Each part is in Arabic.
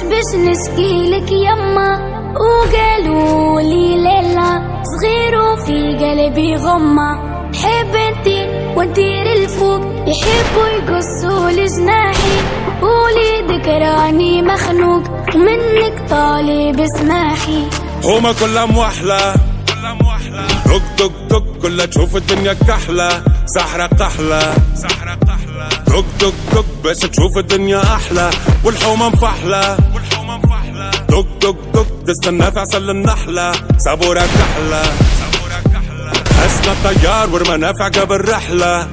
باش نشكيلك يما وقالوا لي ليلة صغير وفي قلبي غمة حب انتي وندير الفوق يحبوا يقصوا لجناحي قولي ذكراني مخنوق منك طالب اسماحي هما كلها موحلة دق دق دق كلها تشوف الدنيا كحلة سحرة قحلة دق دق دق باش تشوف الدنيا أحلى والحومة مفحلة دق دق دق تستنى في عسل النحلة صبورة كحلة حسنا الطيار ورمنا في قبل رحلة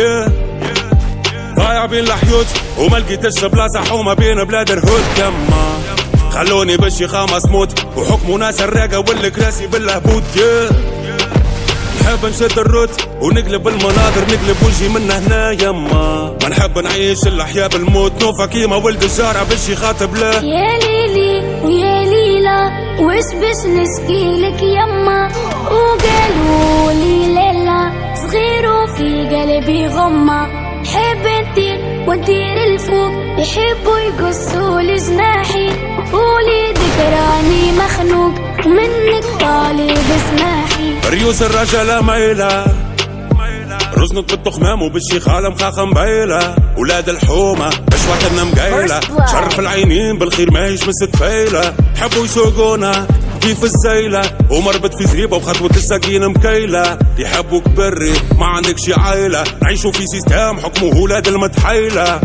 ضايع بين الحيوت وما لقيتش بلاصة حومة بين بلاد الهود يما خلوني بشي خامس موت وحكموا ناس الراقة والكراسي بالهبوط نحب نشد الروت ونقلب المناظر نقلب وجهي من هنا يما ما نحب نعيش الأحياء بالموت نوفا كيما ولد الجارة بشي خاطب له يا ليلي ويا ليلى وش باش نشكيلك يما وقالوا لي ليلة صغير وفي قلبي غمة حب انتي وندير الفوق يحبوا يقصوا لجناحي قولي ذكراني مخنوق منك طالب اسماحي ريوس الرجالة مايلة رزنط بالتخمام وبالشي خالة مخاخة مبايلة ولاد الحومة بشواتنا مقايلة شرف العينين بالخير ماهيش مستفايلة حبوا يسوقونا كيف الزايلة ومربط في زريبة وخطوة الساقين مكايلة يحبوك بري ما عندك شي عايلة نعيشوا في سيستام حكمه ولاد المتحايلة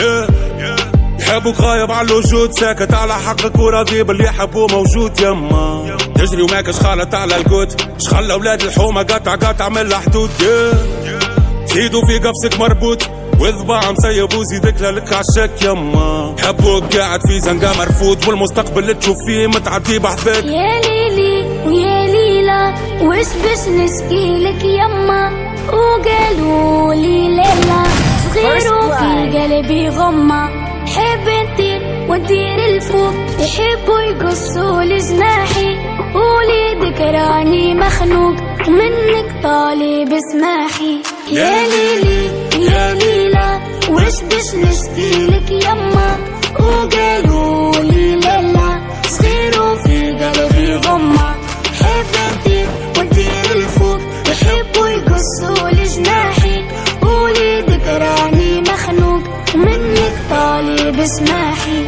يحبوك غايب على الوجود ساكت على حقك وراضي باللي يحبوه موجود يما تجري وماكش خالط على القوت شخل اولاد الحومة قطع من حدود زيدوا في قفصك مربوط وذبع مسيب وزيدك لك عالشك يما حبوك قاعد في زنقة مرفوض والمستقبل اللي تشوف فيه متعدي بحثك يا ليلي ويا ليلى وش باش نشكيلك يما وقالوا لي ليلة صغير وفي قلبي غمة حب انتي وندير الفوق يحبوا يقصوا لجناحي قولي ذكراني مخنوق منك طالب اسماحي يا ليلي يا ليلى وش باش نشكيلك يما وقالوا لي ليلة صغير وفي قلبي غمة حب انتي وندير الفوق يحبوا يقصوا لجناحي قولي ذكراني مخنوق منك طالب اسماحي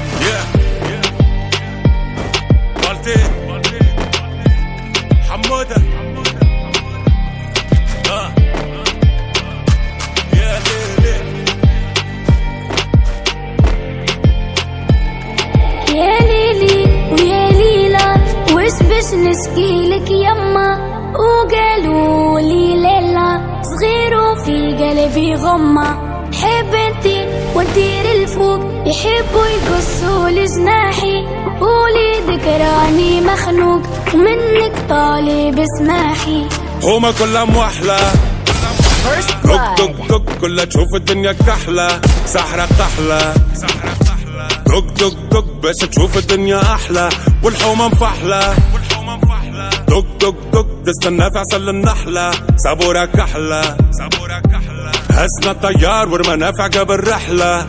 حمودة يا ليلي ويا ليلى وش باش نشكيلك يما وقالوا لي ليلة صغير وفي قلبي غمة حب انتي وندير الفوق يحبوا يقصوا لجناحي قولي ذكراني مخنوق منك طالب اسماحي هما كلها موحلة دق دق دق كلها تشوف الدنيا كحلة سحرة قحلة دق دق دق باش تشوف الدنيا أحلى والحومة مفحلة دق دق دق تستنى في عسل النحلة صبورة كحلة هزنا الطيار ورمنا في قبل رحلة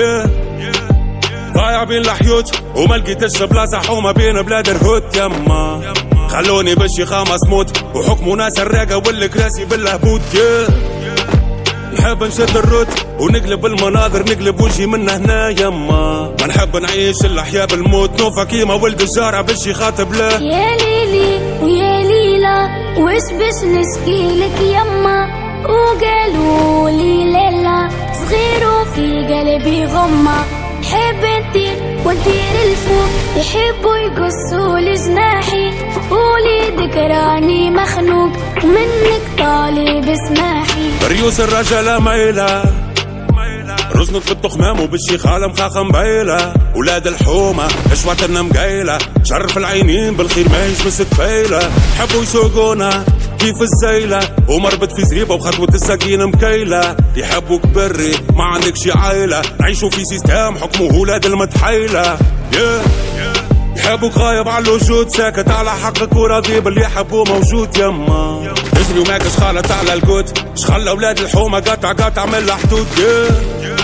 ضايع بين الحيوت وما لقيتش بلاصة حومة بين بلاد الهود يما خلوني بشي خامس موت وحكموا ناس الراقة والكراسي بالهبوط نحب نشد الروت ونقلب المناظر نقلب وجهي من هنا يما ما نحب نعيش الأحياء بالموت نوفا كيما ولد الجارة بشي خاطب له يا ليلي ويا ليلى وش باش نشكيلك يما وقالوا لي ليلة صغير وفي قلبي غمة حب انتي وندير الفوق يحبوا يقصوا لجناحي قولي ذكراني مخنوق منك طالب اسماحي ريوس الرجالة مايلة رزنط بالتخمام وبالشي خالة مخاخة مبايلة ولاد الحومة اشواتنا مقايلة شرف العينين بالخير ماهيش مستفايلة حبوا يسوقونا كيف الزايلة ومربط في زريبة وخطوة الساقين مكايلة يحبوك بري ما عندك شي عايلة نعيشوا في سيستام حكمه ولاد المتحايلة يحبوك غايب على الوجود ساكت على حقك وراضي باللي يحبوه موجود يما تجري وماكش خالط على القوت شخل اولاد الحومة قطع من حدود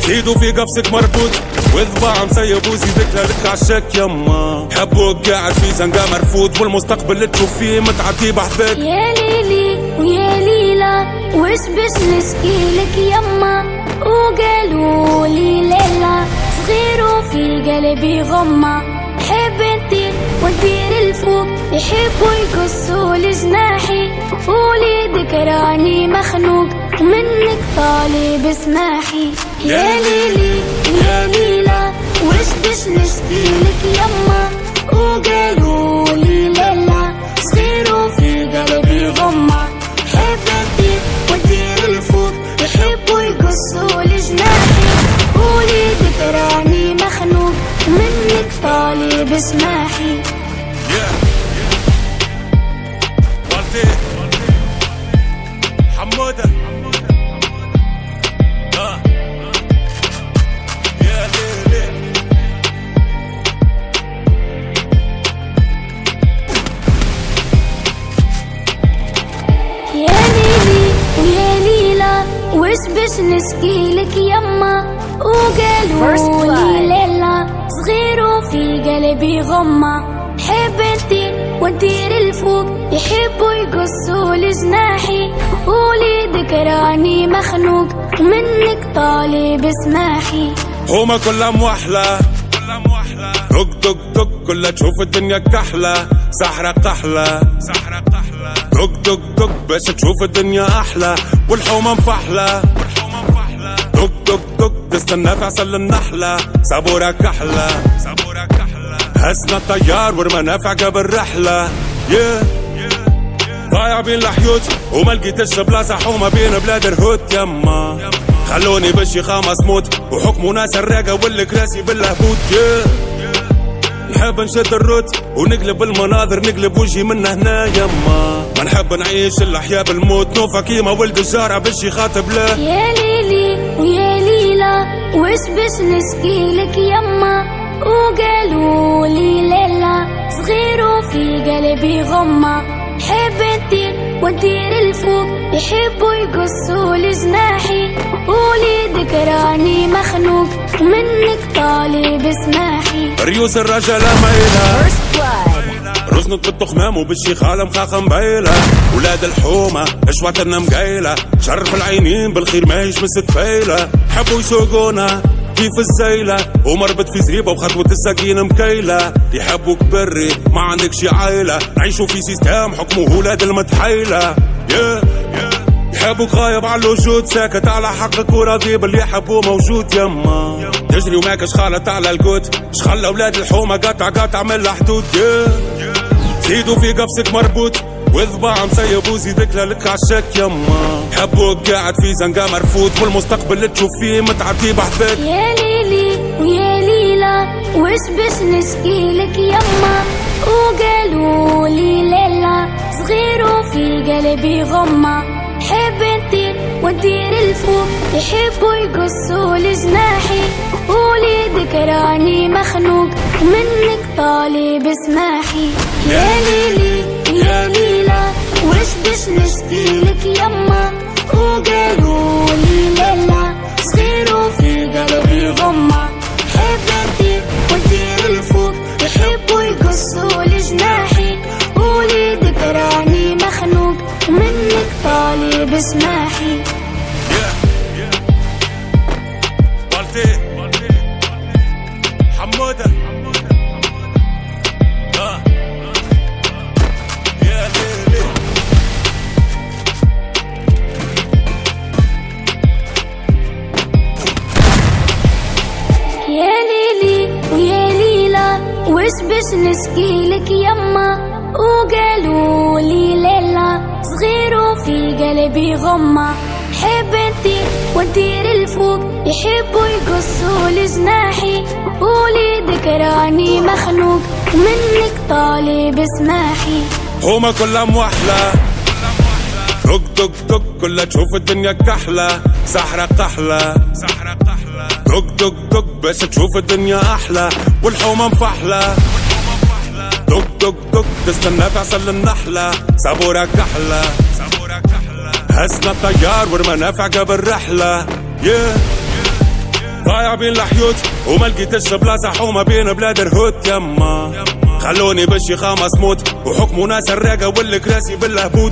زيدوا في قفصك مربوط وذباع مسيب وزيدك لك عالشك يما. حبوك قاعد في زنقة مرفوض والمستقبل اللي تشوف فيه متعدي بحبك. يا ليلي ويا ليلى وش بش نشكيلك يما، وقالوا لي ليلى صغير وفي قلبي غمة. حب انتي وندير الفوق يحبوا يقصوا لجناحي، قولي ذكراني مخنوق منك طالب اسماحي. يا ليلي يا ليلى وش بش نشكيلك يما، وقالوا لي ليلى صغير وفي قلبي غمة. حب انتي وندير الفوق يحبوا يقصوا لجناحي، قولي ذكراني مخنوق منك طالب اسماحي. حمودة يا ليلي ويا ليلى وش بش نشكيلك يما، وقالوا لي ليلى صغير وفي قلبي غمة. حب انتي وندير الفوق يحبوا يقصوا لجناحي، قولي ذكراني مخنوق منك طالب اسماحي. هما كلهم وحلة دق دق دق كلها تشوف الدنيا كحلة. سحرة قحلة دق دق دق باش تشوف الدنيا أحلى، والحومة مفحلة دق دق دق تستنى في عسل النحلة. صبورة كحلة هزنا الطيار ورمانا في عقب الرحلة. ضايع بين الحيوت وما لقيتش بلاصة حومة بين بلاد الهوت يما. خلوني بالشيخة مصموت وحكموا ناس الراقة والكراسي بالهبوط. نحب نشد الروت ونقلب المناظر، نقلب وجهي من هنا يما. ما نحب نعيش الأحياء بالموت، نوفا كيما ولد الجارة بالشي خاطب له. يا ليلي ويا ليلى وش بش نشكيلك يما، وقالوا لي ليلى صغير وفي قلبي غمة. حب انتي وندير الفوق يحبوا يقصوا لجناحي، قولي ذكراني مخنوق منك طالب اسماحي. ريوس الرجالة مايلة رزنت بالتخمام وبالشيخ عالم خاخم بايلة. ولاد الحومة اشواتنا مقايلة، شرف العينين بالخير ماهيش مستفايلة. حبوا يسوقونا كيف الزيلة ومربط في زريبة وخطوة السكينة مكيلة. يحبوك بري ما عندكش عايلة، نعيشوا في سيستم حكمه ولاد المتحيلة. يحبوك غايب على الوجود ساكت على حقك وراضي باللي يحبوه موجود يما. تجري وماكش خالط على القوت شخلى ولاد الحومة قطع من حدود. زيدوا في قفصك مربوط وذباع مسيب وزيدك لك عالشك يما. حبوك قاعد في زنقة مرفوض والمستقبل اللي تشوف فيه متعدي بحبك. يا ليلي ويا ليلى وش بش نشكيلك يما، وقالوا لي ليلى صغير وفي قلبي غمة. حب انتي وندير الفوق يحبوا يقصوا لجناحي، قولي ذكراني مخنوق منك طالب اسماحي. يا ليلي يا ليلى وش بش نشكيلك يما، وقالوا لي ليلى صغير وفي قلبي غمة. حب انتي وندير الفوق يحبوا يقصوا لجناحي، قولي ذكراني مخنوق منك طالب اسماحي. حمودة يا ليلي ويا ليلى وش بش نشكيلك يما، وقالوا لي ليلى صغير وفي قلبي غمة. حب انتي وندير الفوق يحبوا يقصوا لجناحي، قولي ذكراني مخنوق منك طالب اسماحي. هما كلهم وحلة دق دق دق كلها تشوف الدنيا كحلة. سحرة قحلة دق دق دق باش تشوف الدنيا أحلى، والحومة مفحلة دق دق دق تستنى في عسل النحلة. صبورة كحلة هزنا الطيار ورمانا في عقب الرحلة. ضايع بين الحيوت وما لقيتش بلاصة حومة بين بلاد الهوت يما خلوني بالشيخة مسموت وحكموا ناس الراقة والكراسي بالهبوط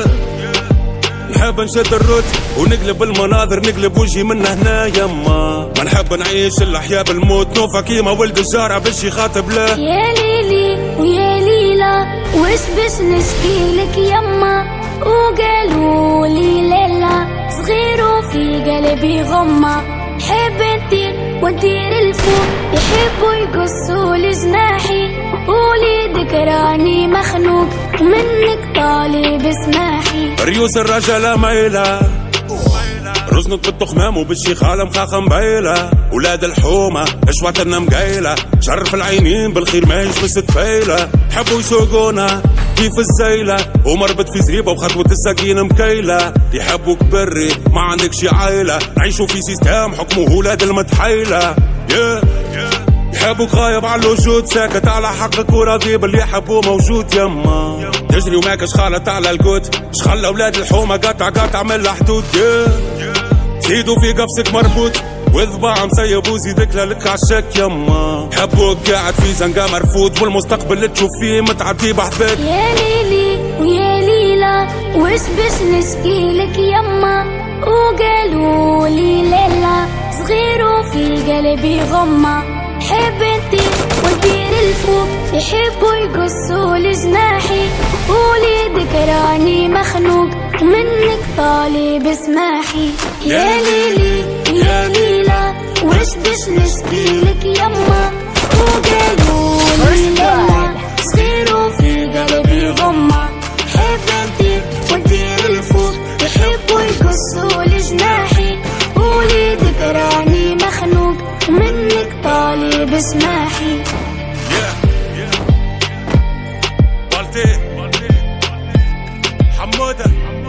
نحب نشد الروت ونقلب المناظر نقلب وجهي من هنا يما ما نحب نعيش الأحياء بالموت نوفا كيما ولد الجارة باش يخاطب له يا ليلي ويا ليلى وش باش نشكيلك يما وقالوا لي ليلى صغير وفي قلبي غمة حب انتي وندير الفوق يحبوا يقصوا لجناحي قولي ذكراني مخنوق منك طالب اسماحي ريوس الرجالة مايلة رزنت بالتخمام وبالشيخالة مخاخة مبايلة ولاد الحومة اشواتنا مقايلة شرف العينين بالخير ما يجبس تفايلة حبوا يسوقونا كيف الزايلة ومربط في زريبة وخطوة السكين مكيلة يحبوك بري ما عندكش عايلة نعيشوا في سيستم حكمه ولاد المتحايلة يحبوك غايب على الوجود ساكت على حقك وراضي باللي يحبوه موجود يما تجري وماكش خالط على القوت شخلى اولاد الحومة قطع من الحدود زيدوا في قفصك مربوط وذباع مسيب وزيدك لك عالشك يما حبوك قاعد في زنقة مرفوض والمستقبل اللي تشوف فيه متعدي بحثك يا ليلي ويا ليلى وش باش نشكيلك يما وقالوا لي ليلى صغير وفي قلبي غمة حب انتي وندير الفوق يحبوا يقصوا لجناحي قولي ذكراني مخنوق منك طالب اسماحي يا ليلي يا ليلى وش باش نشكيلك يما وقالوا لي ليلى صغير وفي قلبي غمة حب انتي وندير الفوق يحبوا يقصوا لجناحي قولي ذكراني مخنوق منك طالب اسماحي حمودة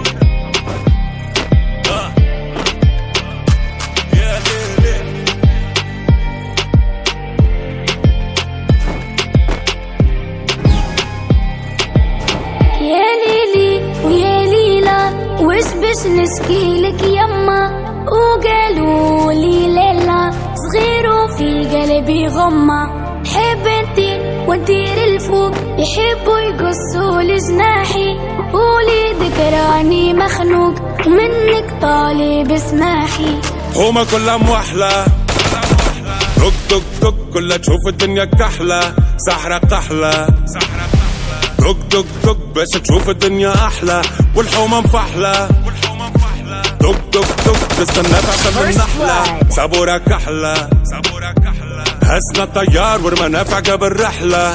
يا ليلي ويا ليلى وش باش نشكيلك يما وقالوا لي ليلى صغير وفي قلبي غمة حب انتي وندير الفوق يحبوا يقصوا لجناحي قولي ذكراني مخنوق منك طالب اسماحي هما كلها موحلة دق دق دق كلها تشوف الدنيا كحلة سحرة قحلة دق دق دق باش تشوف الدنيا أحلى والحومة مفحلة دق دق دق تستنى تعصب النحلة صبورة كحلة هزنا الطيار ورمانا فعقة بالرحلة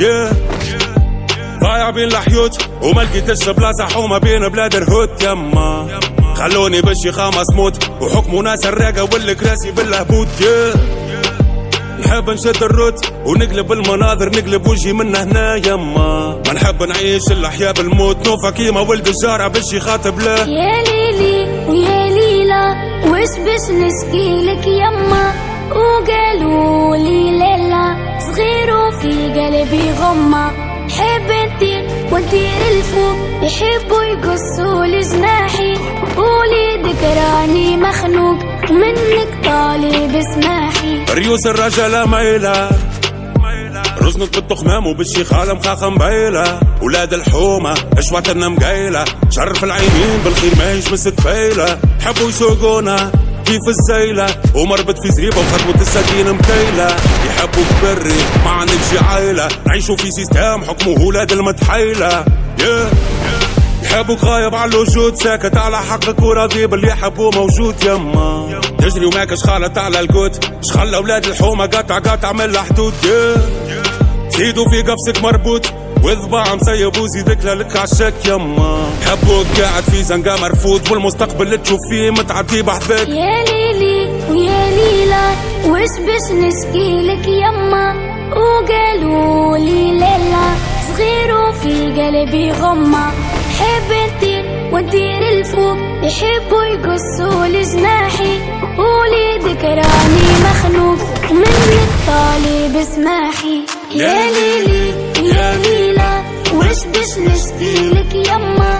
ضايع بين الحيوت وما لقيتش بلاصة حومة بين بلاد الهوت يما خلوني بالشيخة مسموت وحكموا ناس الراقة والكراسي بالهبوط نحب نشد الروت ونقلب المناظر نقلب وجهي من هنا يما ما نحب نعيش الأحياء بالموت نوفا كيما ولد الجارة باش يخاطب له يا ليلي ويا ليلى وش باش نشكيلك يما وقالوا لي ليلى صغير وفي قلبي غمة حب انتي وندير الفوق يحبوا يقصوا لجناحي قولي ذكراني مخنوق منك طالب اسماحي ريوس الرجالة مايلة رزنت بالتخمام وبالشيخالة مخاخة مبايلة ولاد الحومة اشواتنا مقايلة شرف العينين بالخير ما يجبس تفايلة حبوا يسوقونا كيف الزايلة ومربط في زريبة وخطوة السكين مكيلة يحبوك بري ما عندكش عايلة نعيشوا في سيستم حكمه ولاد المتحايلة يحبوك غايب على الوجود ساكت على حقك وراضي باللي يحبوه موجود يما تجري وماكش خالط على القوت شخلى اولاد الحومة قطع من الحدود زيدوا في قفصك مربوط وذباع مسيب وزيدك لك عالشك يما حبوك قاعد في زنقة مرفوض والمستقبل اللي تشوف فيه متعدي بحثك يا ليلي ويا ليلى وش باش نشكيلك يما وقالوا لي ليلى صغير وفي قلبي غمة حب انتي وندير الفوق يحبوا يقصوا لجناحي قولي ذكراني مخنوق منك طالب اسماحي يا ليلي يا ليلى وش باش نشكيلك يما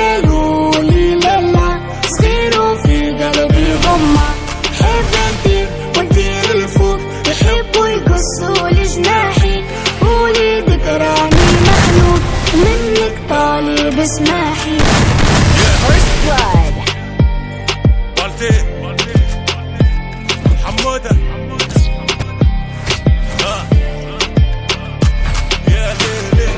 وقالوا لي ليلى صغير وفي قلبي غمة حب انتي بسماحي. First blood. بلطي حمودة يا ليلي.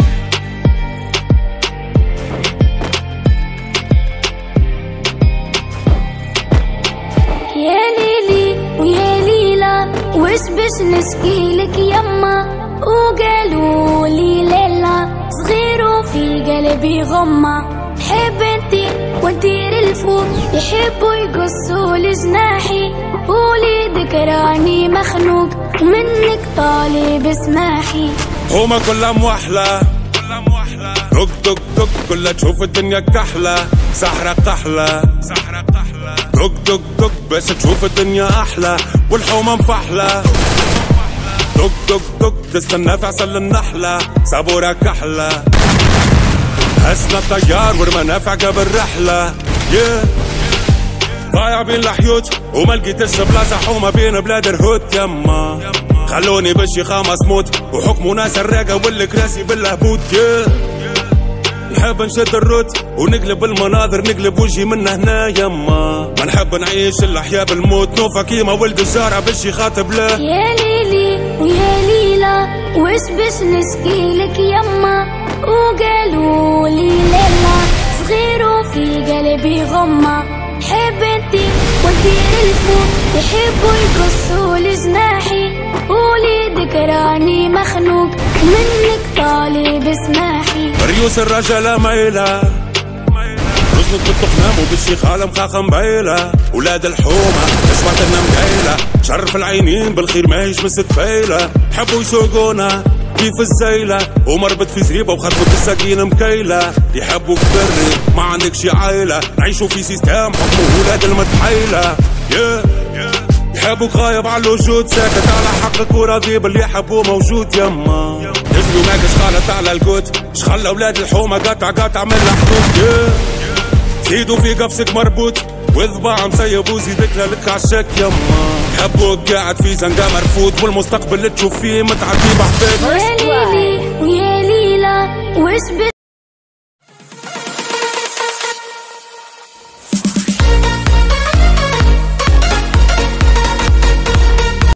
يا ليلي ويا ليلى وش بش نشكيلك يما، وقالوا لي ليلى صغير وفي قلبي غمة. حب انتي وانتي الفوق يحبوا يقصوا لجناحي، قولي ذكراني مخنوق ومنك طالب اسماحي. هما كلها موحلة دق دق دق كلها تشوف الدنيا كحلة، سحرة قحلة دق دق دق بس تشوف الدنيا أحلى، والحومة مفحلة دق دق دق تستنى في عسل النحلة، صبورة كحلة هسنا الطيار والمنافع قبل رحلة. ضايع بين الحيوت وما لقيتش بلاصة حومة بين بلاد الهوت يما، خلوني بالشيخة موت وحكموا ناس الراقة والكراسي بالهبوط. نحب نشد الروت ونقلب المناظر، نقلب وجهي من هنا يما، ما نحب نعيش الأحياء بالموت، نوفا كيما ولد الجارة بالشي خاطب له. يا ليلي ويا ليلى وش بش نشكيلك يما، وقالوا لي ليلى صغير وفي قلبي غمة. حب انتي وانتي الفوق يحبوا يقصوا لجناحي، قولي ذكراني مخنوق ومنك طالب اسماحي. ريوس الرجالة مايلة رزنك بالتخنام وبالشيخالة مخاخة مبايلة، ولاد الحومة تشبعت النم قايلة، شرف العينين بالخير ما يشمس تفايلة، حبوا يسوقونا كيف الزيلة ومربط في زريبة وخطفت السكين مكيلة، يحبوك بري ما عندك شي عايلة، نعيشوا في سيستم حكموا ولاد المتحيلة. يحبوك غايب على الوجود ساكت على حقك وراضي باللي يحبوه موجود يما، نزلوا ماك شخالت على القوت شخل اولاد الحومة قطع من الحدود. زيدوا في قفصك مربوط وذباع مسيب وزيدك لك عالشك يما، حبوك قاعد في زنقة مرفوض والمستقبل اللي تشوف فيه متعدي بحبك. يا ليلي ويا ليلى وش